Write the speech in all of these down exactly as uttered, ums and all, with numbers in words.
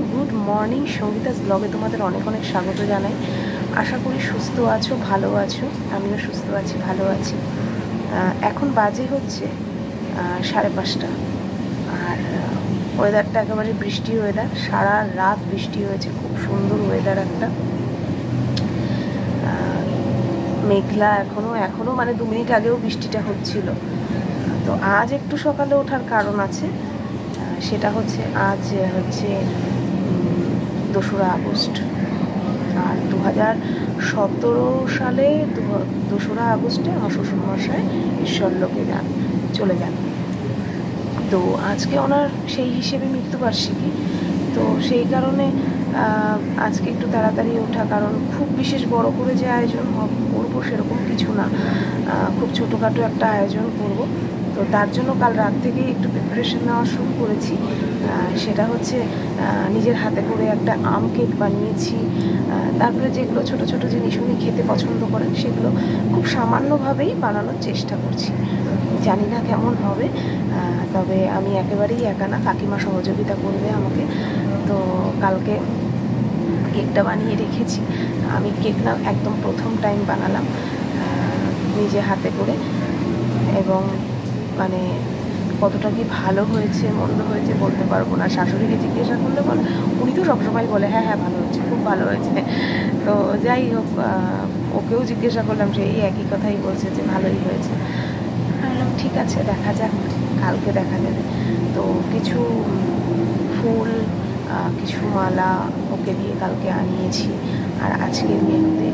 Good morning, Sangeeta's ব্লগে তোমাদের অনেক অনেক স্বাগত জানাই। আশা করি সুস্থ আছো, ভালো আছো। আমিও সুস্থ আছি, ভালো আছি। এখন বাজে হচ্ছে সাড়ে পাঁচটা, আর ওয়েদারটা একেবারে বৃষ্টি ওয়েদার। সারা রাত বৃষ্টি হয়েছে, খুব সুন্দর ওয়েদার একটা। মেঘলা এখনও এখনও মানে দু মিনিট আগেও বৃষ্টিটা হচ্ছিল। তো আজ একটু সকালে ওঠার কারণ আছে, সেটা হচ্ছে আজ হচ্ছে দোসরা আগস্ট। আর দু হাজার সতেরো সালে দোসরা আগস্টে আমার শ্বশুরমশাই ঈশ্বরলোকে যান, চলে যান। তো আজকে ওনার সেই হিসেবে মৃত্যুবার্ষিকী। তো সেই কারণে আজকে একটু তাড়াতাড়ি ওঠা, কারণ খুব বিশেষ বড় করে যে আয়োজন করবো সেরকম কিছু না, খুব ছোটোখাটো একটা আয়োজন করব। তো তার জন্য কাল রাত থেকেই একটু প্রিপারেশন নেওয়া শুরু করেছি। সেটা হচ্ছে নিজের হাতে করে একটা আম কেক বানিয়েছি। তারপরে যেগুলো ছোট ছোট জিনিস উনি খেতে পছন্দ করেন সেগুলো খুব সামান্যভাবেই বানানোর চেষ্টা করছি। জানি না কেমন হবে, তবে আমি একেবারেই একা না, কাকিমা সহযোগিতা করবে আমাকে। তো কালকে কেকটা বানিয়ে রেখেছি। আমি কেক না একদম প্রথম টাইম বানালাম নিজে হাতে করে, এবং মানে কতটা কি ভালো হয়েছে মন্দ হয়েছে বলতে পারবো না। শাশুড়িকে জিজ্ঞাসা করলে বলে, উনি তো সবসময় বলে হ্যাঁ হ্যাঁ ভালো হয়েছে, খুব ভালো হয়েছে। তো যাই হোক, ওকেও জিজ্ঞাসা করলাম, সেই একই কথাই বলছে যে ভালোই হয়েছে। বললাম ঠিক আছে, দেখা যাক, কালকে দেখা যাবে। তো কিছু ফুল, কিছু মালা ওকে দিয়ে কালকে আনিয়েছি। আর আজকের মেনুতে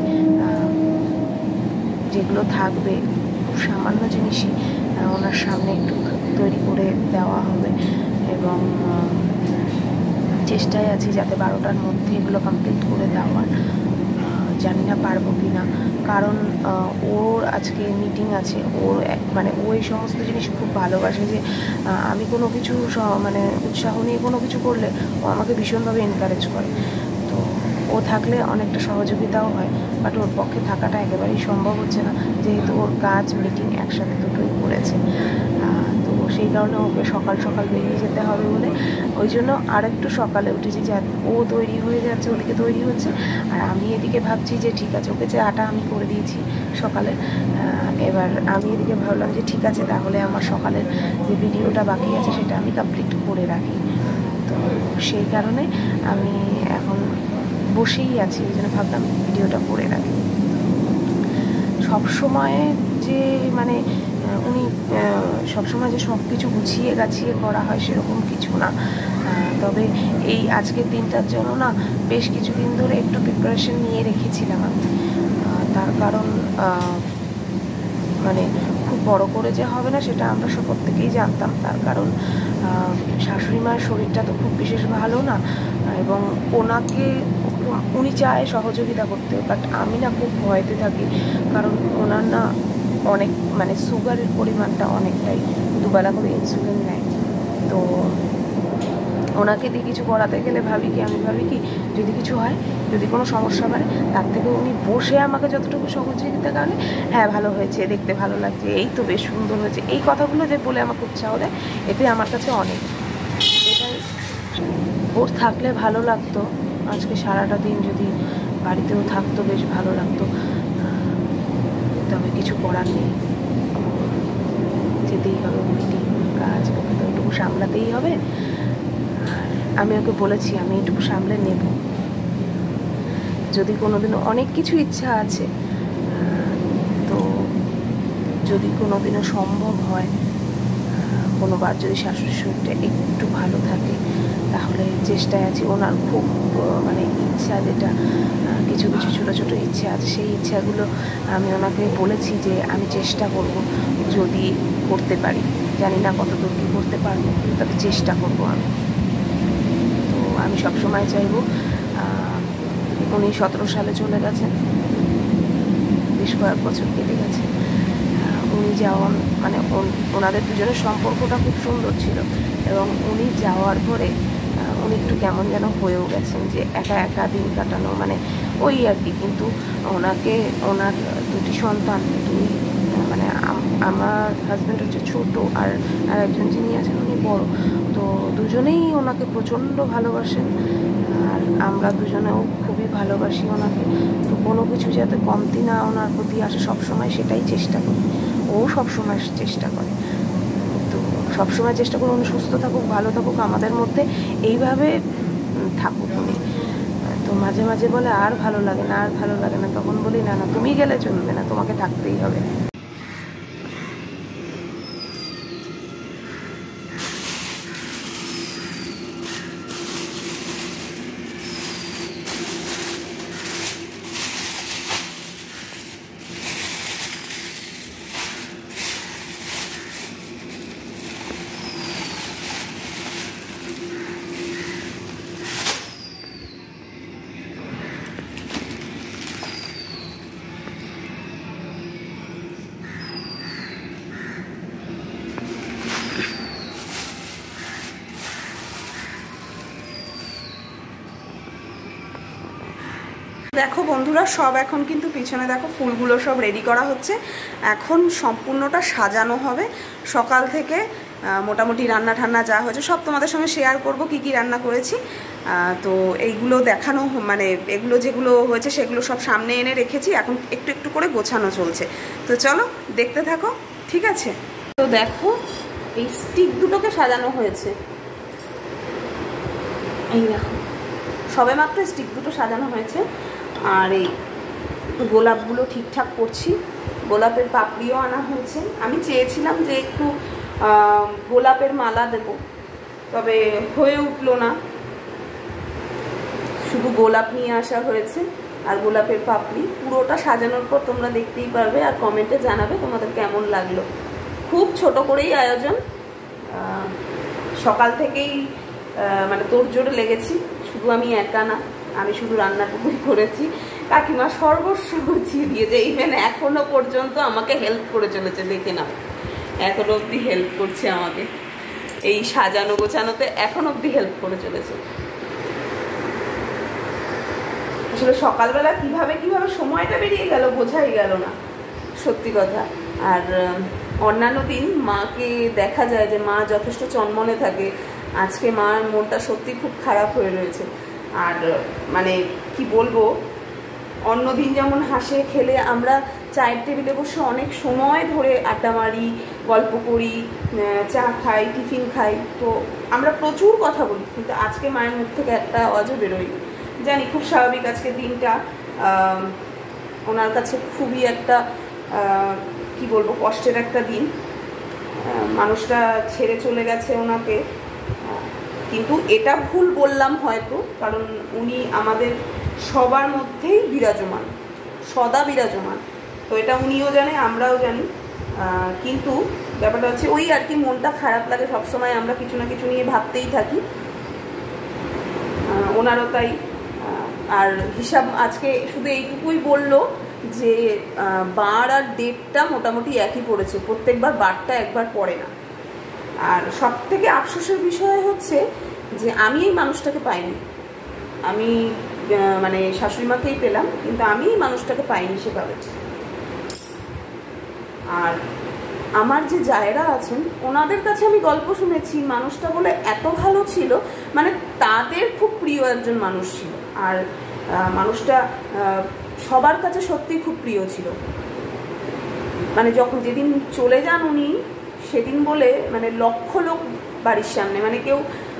যেগুলো থাকবে খুব সামান্য জিনিসই ওনার সামনে একটু তৈরি করে দেওয়া হবে, এবং চেষ্টায় আছি যাতে বারোটার মধ্যে এগুলো কমপ্লিট করে দেওয়ার। জানি না পারবো কি না, কারণ ওর আজকে মিটিং আছে। ওর মানে ও এই সমস্ত জিনিস খুব ভালোবাসে, যে আমি কোনো কিছু মানে উৎসাহ নিয়ে কোনো কিছু করলে ও আমাকে ভীষণভাবে এনকারেজ করে। তো ও থাকলে অনেকটা সহযোগিতাও হয়, বাট ওর পক্ষে থাকাটা একেবারেই সম্ভব হচ্ছে না, যেহেতু ওর কাজ মিটিং একসাথে দুটোই করেছে। তো সেই কারণে ওকে সকাল সকাল বেরিয়ে যেতে হবে বলে ওই জন্য আর একটু সকালে উঠেছি, যে ও তৈরি হয়ে যাচ্ছে, ওদিকে তৈরি হচ্ছে, আর আমি এদিকে ভাবছি যে ঠিক আছে, ওকে যে আটা আমি করে দিয়েছি সকালে। এবার আমি এদিকে ভাবলাম যে ঠিক আছে, তাহলে আমার সকালের যে ভিডিওটা বাকি আছে সেটা আমি কমপ্লিট করে রাখি। তো সেই কারণে আমি এখন বসেই আছি, ওই জন্য ভাবলাম ভিডিওটা করে রাখি। সবসময় যে মানে উনি সবসময় যে সব কিছু গুছিয়ে গাছিয়ে করা হয় সেরকম কিছু না, তবে এই আজকের দিনটার জন্য না বেশ কিছুদিন ধরে একটু প্রিপারেশন নিয়ে রেখেছিলাম আমি। তার কারণ মানে খুব বড় করে যে হবে না সেটা আমরা সব প্রত্যেকেই জানতাম। তার কারণ শাশুড়ি মায়ের শরীরটা তো খুব বিশেষ ভালো না, এবং ওনাকে উনি চায় সহযোগিতা করতে, বাট আমি না খুব ভয়তে থাকি, কারণ ওনার না অনেক মানে সুগারের পরিমাণটা অনেকটাই, দুবেলা করে ইনসুলিন নেয়। তো ওনাকে দিয়ে কিছু করাতে গেলে ভাবি কি আমি ভাবি কি যদি কিছু হয়, যদি কোনো সমস্যা বাড়ে, তার থেকে উনি বসে আমাকে যতটুকু সহযোগিতা কারণে হ্যাঁ ভালো হয়েছে, দেখতে ভালো লাগছে, এই তো বেশ সুন্দর হয়েছে, এই কথাগুলো যে বলে আমাকে উৎসাহ দেয়, এতে আমার কাছে অনেক। এটাই ওর থাকলে ভালো লাগতো। আজকে সারাটা দিন যদি বাড়িতেও থাকতো বেশ ভালো লাগতো, তবে কিছু করার নেই, যেতেই হবে, মিটিং কাজ, ওকে তো একটু সামলাতেই হবে। আর আমি ওকে বলেছি আমি একটু সামলে নেব, যদি কোনো দিনও অনেক কিছু ইচ্ছা আছে, তো যদি কোনো দিনও সম্ভব হয়, কোনোবার যদি শাশুড়ির শরীরটা একটু ভালো থাকে, তাহলে চেষ্টায় আছি। ওনার খুব মানে ইচ্ছা, যেটা কিছু কিছু ছোটো ছোটো ইচ্ছা আছে, সেই ইচ্ছাগুলো আমি ওনাকে বলেছি যে আমি চেষ্টা করব যদি করতে পারি। জানি না কতদূর কী করতে পারবো, তবে চেষ্টা করব আমি। তো আমি সবসময় চাইব, উনি সতেরো সালে চলে গেছেন, বেশ কয়েক বছর কেটে গেছে। উনি যাওয়ার মানে ওনাদের দুজনের সম্পর্কটা খুব সুন্দর ছিল, এবং উনি যাওয়ার পরে উনি একটু কেমন যেন হয়েও গেছেন, যে একা একা দিন কাটানো মানে ওই আর কি। কিন্তু ওনাকে ওনার দুটি সন্তান, দুই মানে আমার হাজব্যান্ড হচ্ছে ছোটো, আর আর একজন যিনি আছেন উনি বড়। তো দুজনেই ওনাকে প্রচণ্ড ভালোবাসেন, আর আমরা দুজনেও খুবই ভালোবাসি ওনাকে। তো কোনো কিছু যাতে কমতি না ওনার প্রতি আসে সবসময় সেটাই চেষ্টা করি, ও সবসময় চেষ্টা করে। তো সবসময় চেষ্টা করি উনি সুস্থ থাকুক, ভালো থাকুক, আমাদের মধ্যে এইভাবে থাকুক উনি। তো মাঝে মাঝে বলে আর ভালো লাগে না, আর ভালো লাগে না, তখন বলি না না তুমি গেলে চলবে না, তোমাকে থাকতেই হবে। দেখো বন্ধুরা, সব এখন কিন্তু পিছনে দেখো ফুলগুলো সব রেডি করা হচ্ছে, এখন সম্পূর্ণটা সাজানো হবে। সকাল থেকে মোটামুটি রান্না ঠান্না যা হয়েছে সব তোমাদের সঙ্গে শেয়ার করব, কি কি রান্না করেছি। তো এইগুলো দেখানো, মানে এগুলো যেগুলো হয়েছে সেগুলো সব সামনে এনে রেখেছি, এখন একটু একটু করে গোছানো চলছে। তো চলো দেখতে থাকো, ঠিক আছে? তো দেখো এই স্টিক দুটোকে সাজানো হয়েছে, এই দেখো সবে মাত্র স্টিক দুটো সাজানো হয়েছে। আর এই গোলাপগুলো ঠিকঠাক করছি, গোলাপের পাপড়িও আনা হয়েছে। আমি চেয়েছিলাম যে একটু গোলাপের মালা দেব, তবে হয়ে উঠলো না, শুধু গোলাপ নিয়ে আসা হয়েছে আর গোলাপের পাপড়ি। পুরোটা সাজানোর পর তোমরা দেখতেই পারবে আর কমেন্টে জানাবে তোমাদের কেমন লাগলো। খুব ছোট করেই আয়োজন, সকাল থেকেই মানে তোড়জোড় লেগেছি, শুধু আমি একা না, আমি শুধু রান্নাটুকুই করেছি, কাকিমা সর্বস্ব গুছিয়ে দিয়েছে। ইভেন এখনো পর্যন্ত আমাকে হেল্প করে চলেছে, দেখে নাও এখনো অবধি হেল্প করছে আমাকে এই সাজানো গোছানোতে, এখন অবধি হেল্প করে চলেছে। আসলে সকালবেলা কিভাবে কিভাবে সময়টা বেরিয়ে গেল বোঝাই গেল না, সত্যি কথা। আর অন্যান্য দিন মাকে দেখা যায় যে মা যথেষ্ট চনমনে থাকে, আজকে মার মনটা সত্যি খুব খারাপ হয়ে রয়েছে। আর মানে কি বলবো, অন্যদিন যেমন হাসে খেলে আমরা চায়ের টেবিলে বসে অনেক সময় ধরে আড্ডা মারি, গল্প করি, চা খাই, টিফিন খাই, তো আমরা প্রচুর কথা বলি, কিন্তু আজকে মায়ের মুখ থেকে একটা আওয়াজও বেরোয়। জানি খুব স্বাভাবিক, আজকে দিনটা ওনার কাছে খুবই একটা কি বলবো কষ্টের একটা দিন। মানুষটা ছেড়ে চলে গেছে ওনাকে, কিন্তু এটা ভুল বললাম হয়তো, কারণ উনি আমাদের সবার মধ্যেই বিরাজমান, সদা বিরাজমান। তো এটা উনিও জানে, আমরাও জানি, কিন্তু ব্যাপারটা হচ্ছে ওই আর কি, মনটা খারাপ লাগে সবসময়, আমরা কিছু না কিছু নিয়ে ভাবতেই থাকি, ওনারও তাই। আর হিসাব আজকে শুধু এইটুকুই বললো যে বার আর ডেটটা মোটামুটি একই পড়েছে, প্রত্যেকবার বারটা একবার পড়ে না। আর সব থেকে আফসোসের বিষয় হচ্ছে যে আমি এই মানুষটাকে পাইনি, আমি মানে শাশুড়ি মাকেই পেলাম, কিন্তু আমি এই মানুষটাকে পাইনি সেভাবে। আর আমার যে জায়েরা আছেন ওনাদের কাছে আমি গল্প শুনেছি, মানুষটা বলে এত ভালো ছিল, মানে তাদের খুব প্রিয় একজন মানুষ ছিল। আর মানুষটা সবার কাছে সত্যি খুব প্রিয় ছিল, মানে যখন যেদিন চলে যান উনি, সেদিন বলে মানে লক্ষ লোক বাড়ির সামনে, মানে কেউ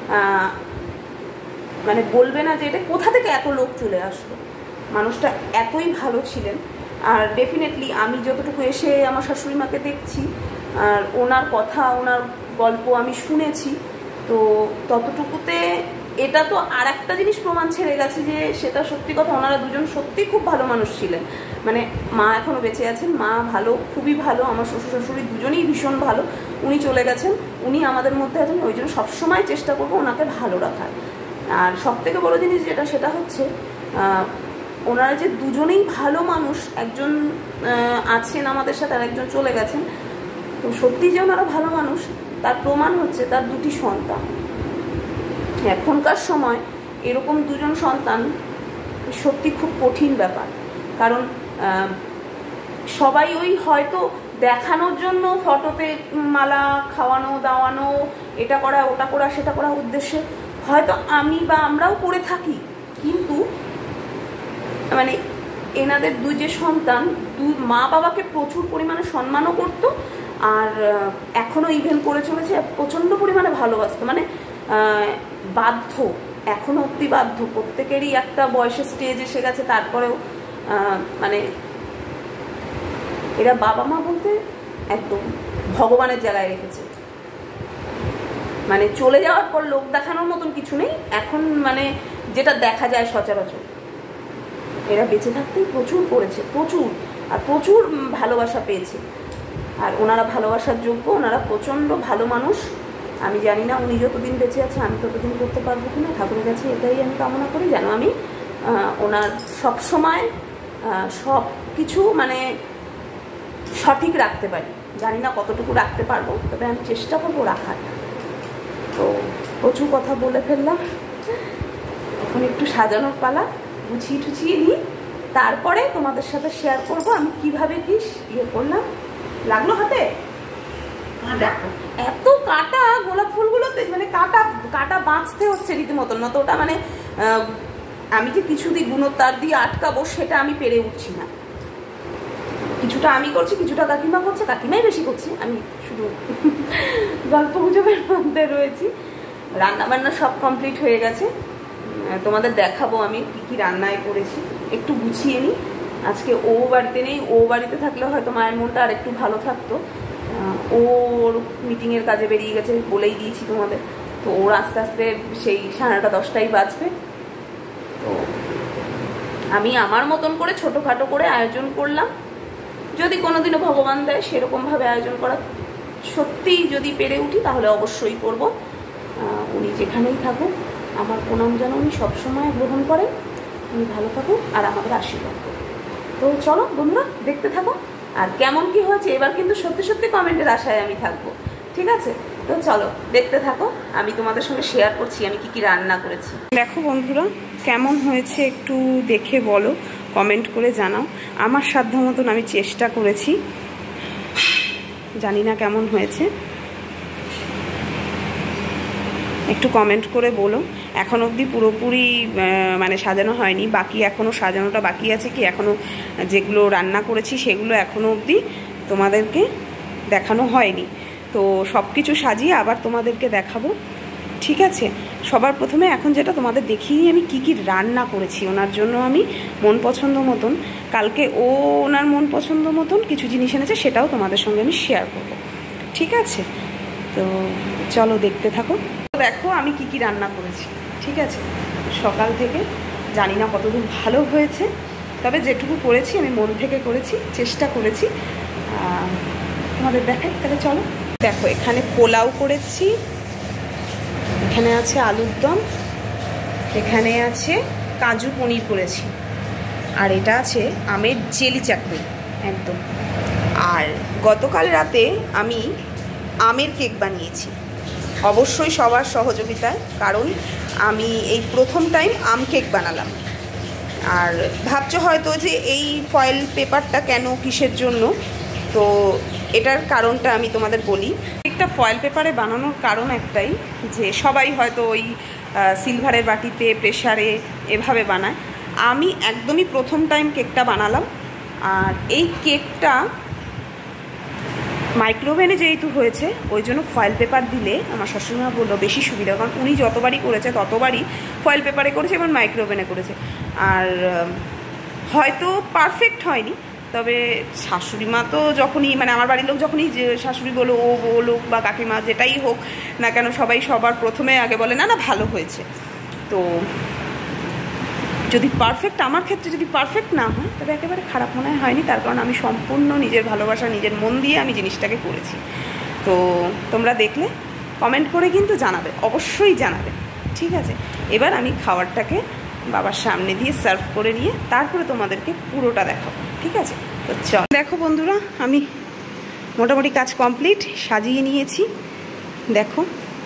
মানে বলবে না যে এটা কোথা থেকে এত লোক চলে আসলো। মানুষটা এতই ভালো ছিলেন। আর ডেফিনেটলি আমি যতটুকু এসে আমার শাশুড়ি মাকে দেখছি আর ওনার কথা, ওনার গল্প আমি শুনেছি, তো ততটুকুতে এটা তো আর একটা জিনিস প্রমাণ ছেড়ে গেছে যে সেটা সত্যি কথা, ওনারা দুজন সত্যি খুব ভালো মানুষ ছিলেন। মানে মা এখনও বেঁচে আছেন, মা ভালো, খুবই ভালো, আমার শ্বশুর শাশুড়ি দুজনেই ভীষণ ভালো। উনি চলে গেছেন, উনি আমাদের মধ্যে আছেন, ওই জন্য সবসময় চেষ্টা করবো ওনাকে ভালো রাখার। আর সব থেকে বড়ো জিনিস যেটা, সেটা হচ্ছে ওনারা যে দুজনেই ভালো মানুষ, একজন আছেন আমাদের সাথে আর একজন চলে গেছেন, তো সত্যি যে ওনারা ভালো মানুষ তার প্রমাণ হচ্ছে তার দুটি সন্তান। এখনকার সময় এরকম দুজন সন্তান সত্যি খুব কঠিন ব্যাপার, কারণ সবাই ওই হয়তো দেখানোর জন্য ফটোতে মালা খাওয়ানো দাওয়ানো, এটা করা ওটা করা সেটা করা উদ্দেশ্যে হয়তো আমি বা আমরাও করে থাকি, কিন্তু মানে এনাদের দুই যে সন্তান, দুই মা বাবাকে প্রচুর পরিমাণে সম্মানও করতো, আর এখনো ইভেন করে চলেছে, প্রচণ্ড পরিমাণে ভালোবাসতো, মানে বাধ্য, এখনো অব্দি বাধ্য। প্রত্যেকেরই একটা বয়সের স্টেজ এসে গেছে, তারপরেও মানে এরা বাবা মা বলতে একদম ভগবানের জায়গায় রেখেছে। মানে চলে যাওয়ার পর লোক দেখানোর মতন কিছু নেই এখন, মানে যেটা দেখা যায় সচরাচর। এরা বেঁচে থাকতেই প্রচুর করেছে, প্রচুর, আর প্রচুর ভালোবাসা পেয়েছে, আর ওনারা ভালোবাসার যোগ্য, ওনারা প্রচণ্ড ভালো মানুষ। আমি জানি না উনি যতদিন বেঁচে আছে আমি ততদিন করতে পারবো কিনা, ঠাকুরের কাছে এটাই আমি কামনা করি, যেন আমি ওনার সবসময় সব কিছু মানে সঠিক রাখতে পারি। জানি না কতটুকু রাখতে পারবো, তবে আমি চেষ্টা করবো রাখার। তো প্রচুর কথা বলে ফেললাম, এখন একটু সাজানোর পালা, গুছিয়ে টুছিয়ে নিই, তারপরে তোমাদের সাথে শেয়ার করব আমি কিভাবে কি ইয়ে করলাম। লাগলো হাতে? দেখো এত কাটা গোলাপ ফুলগুলোতে, মানে কাটা কাটা বাঁচতে হচ্ছে রীতিমতন, না তো ওটা মানে আমি যে কিছু দিই গুণতার দিয়ে আটকাবো সেটা আমি পেরে উঠছি না। কিছুটা আমি করছি, কিছুটা কাকিমা করছে, কাকিমাই বেশি করছি, আমি শুধু গল্প গুজবের মধ্যে রয়েছি। রান্না বান্না সব কমপ্লিট হয়ে গেছে, তোমাদের দেখাবো আমি কি কি রান্নায় করেছি। একটু গুছিয়ে নিই, আজকে ও বাড়িতে নেই, ও বাড়িতে থাকলে হয়তো মায়ের মনটা আর একটু ভালো থাকতো। ওর মিটিংয়ের কাজে বেরিয়ে গেছে, বলেই দিয়েছি তোমাদের। তো ওর আস্তে আস্তে সেই সাড়ে নটা দশটাই বাজবে। তো আমি আমার মতন করে ছোটোখাটো করে আয়োজন করলাম, যদি কোনোদিনও ভগবান দেয় সেরকমভাবে আয়োজন করা সত্যিই যদি পেরে উঠি তাহলে অবশ্যই করব। উনি যেখানেই থাকুক আমার প্রণাম যেন উনি সবসময় গ্রহণ করেন, উনি ভালো থাকুক আর আমাদের আশীর্বাদ করুন। তো চলো বন্ধুরা দেখতে থাকো, আর কেমন কি হয়েছে এবার কিন্তু সত্যি সত্যি কমেন্টের আশায় আমি থাকবো, ঠিক আছে? তো চলো দেখতে থাকো, আমি তোমাদের সঙ্গে শেয়ার করছি আমি কি কি রান্না করেছি। দেখো বন্ধুরা কেমন হয়েছে একটু দেখে বলো, কমেন্ট করে জানাও। আমার সাধ্য মতন আমি চেষ্টা করেছি, জানি না কেমন হয়েছে, একটু কমেন্ট করে বলো। এখন অবধি পুরোপুরি মানে সাজানো হয়নি, বাকি এখনও সাজানোটা বাকি আছে, কি এখনও যেগুলো রান্না করেছি সেগুলো এখনও অবধি তোমাদেরকে দেখানো হয়নি। তো সব কিছু সাজিয়ে আবার তোমাদেরকে দেখাবো, ঠিক আছে? সবার প্রথমে এখন যেটা তোমাদের দেখিয়ে আমি কি কি রান্না করেছি ওনার জন্য। আমি মন পছন্দ মতন, কালকে ও ওনার মন পছন্দ মতন কিছু জিনিস এনেছে, সেটাও তোমাদের সঙ্গে আমি শেয়ার করব, ঠিক আছে? তো চলো দেখতে থাকো। দেখো আমি কি কি রান্না করেছি, ঠিক আছে? সকাল থেকে জানি না কতদূর ভালো হয়েছে, তবে যেটুকু করেছি আমি মন থেকে করেছি, চেষ্টা করেছি তোমাদের দেখাই। তাহলে চলো দেখো, এখানে পোলাও করেছি, এখানে আছে আলুর দম, এখানে আছে কাজু পনির করেছি, আর এটা আছে আমের জেলি চাটনি একদম। আর গতকাল রাতে আমি আমের কেক বানিয়েছি, অবশ্যই সবার সহযোগিতায়, কারণ আমি এই প্রথম টাইম আম কেক বানালাম। আর ভাবছো হয়তো যে এই ফয়েল পেপারটা কেন, কিসের জন্য, তো এটার কারণটা আমি তোমাদের বলি। একটা ফয়েল পেপারে বানানোর কারণ একটাই, যে সবাই হয়তো ওই সিলভারের বাটিতে প্রেসারে এভাবে বানায়, আমি একদমই প্রথম টাইম কেকটা বানালাম। আর এই কেকটা মাইক্রোওভেনে যেহেতু হয়েছে ওই জন্য ফয়েল পেপার দিলে আমার শাশুড়িমা বললো বেশি সুবিধা, কারণ উনি যতবারই করেছে ততবারই ফয়েল পেপারে করেছে এবং মাইক্রোওভেনে করেছে। আর হয়তো পারফেক্ট হয়নি, তবে শাশুড়িমা তো যখনই, মানে আমার বাড়ির লোক যখনই যে শাশুড়ি বলো, ও বলুক বা কাকিমা যেটাই হোক না কেন, সবাই সবার প্রথমে আগে বলে না না ভালো হয়েছে। তো যদি পারফেক্ট, আমার ক্ষেত্রে যদি পারফেক্ট না হয় তবে একেবারে খারাপ মনে হয়নি, তার কারণ আমি সম্পূর্ণ নিজের ভালোবাসা, নিজের মন দিয়ে আমি জিনিসটাকে করেছি। তো তোমরা দেখলে কমেন্ট করে কিন্তু জানাবে, অবশ্যই জানাবে, ঠিক আছে? এবার আমি খাবারটাকে বাবার সামনে দিয়ে সার্ভ করে নিয়ে তারপরে তোমাদেরকে পুরোটা দেখাবো, ঠিক আছে? তো চল দেখো বন্ধুরা, আমি মোটামুটি কাজ কমপ্লিট, সাজিয়ে নিয়েছি। দেখো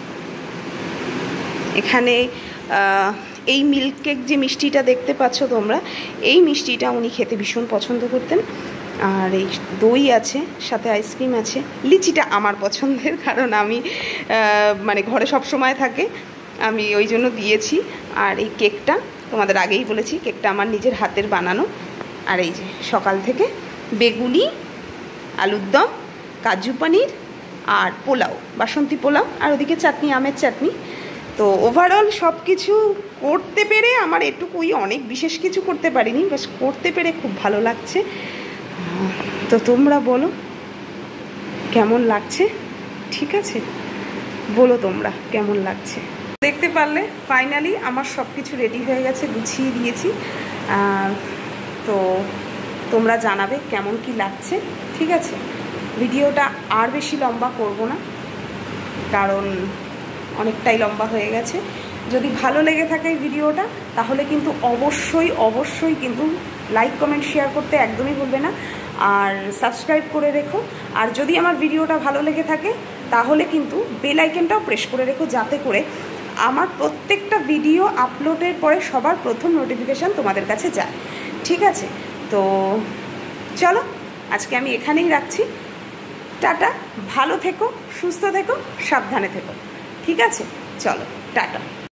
এখানে এই মিল্ক কেক যে মিষ্টিটা দেখতে পাচ্ছ তোমরা, এই মিষ্টিটা উনি খেতে ভীষণ পছন্দ করতেন। আর এই দই আছে, সাথে আইসক্রিম আছে। লিচিটা আমার পছন্দের, কারণ আমি মানে ঘরে সব সময় থাকে, আমি ওই জন্য দিয়েছি। আর এই কেকটা তোমাদের আগেই বলেছি, কেকটা আমার নিজের হাতের বানানো। আর এই যে সকাল থেকে বেগুনি, আলুর দম, কাজু পনির আর পোলাও, বাসন্তী পোলাও, আর ওদিকে চাটনি, আমের চাটনি। তো ওভারঅল সব কিছু করতে পেরে আমার এটুকুই, অনেক বিশেষ কিছু করতে পারিনি, বাস করতে পেরে খুব ভালো লাগছে। তো তোমরা বলো কেমন লাগছে, ঠিক আছে? বলো তোমরা কেমন লাগছে। দেখতে পারলে ফাইনালি আমার সব কিছু রেডি হয়ে গেছে, গুছিয়ে দিয়েছি। তো তোমরা জানাবে কেমন কি লাগছে, ঠিক আছে? ভিডিওটা আর বেশি লম্বা করব না, কারণ অনেকটাই লম্বা হয়ে গেছে। যদি ভালো লেগে থাকে এই ভিডিওটা, তাহলে কিন্তু অবশ্যই অবশ্যই কিন্তু লাইক, কমেন্ট, শেয়ার করতে একদমই ভুলবে না, আর সাবস্ক্রাইব করে রেখো। আর যদি আমার ভিডিওটা ভালো লেগে থাকে, তাহলে কিন্তু বেল আইকনটাও প্রেস করে রেখো, যাতে করে আমার প্রত্যেকটা ভিডিও আপলোডের পরে সবার প্রথম নোটিফিকেশান তোমাদের কাছে যায়, ঠিক আছে? তো চলো, আজকে আমি এখানেই রাখছি। টাটা, ভালো থেকো, সুস্থ থেকো, সাবধানে থেকো, ঠিক আছে? চলো, টাটা।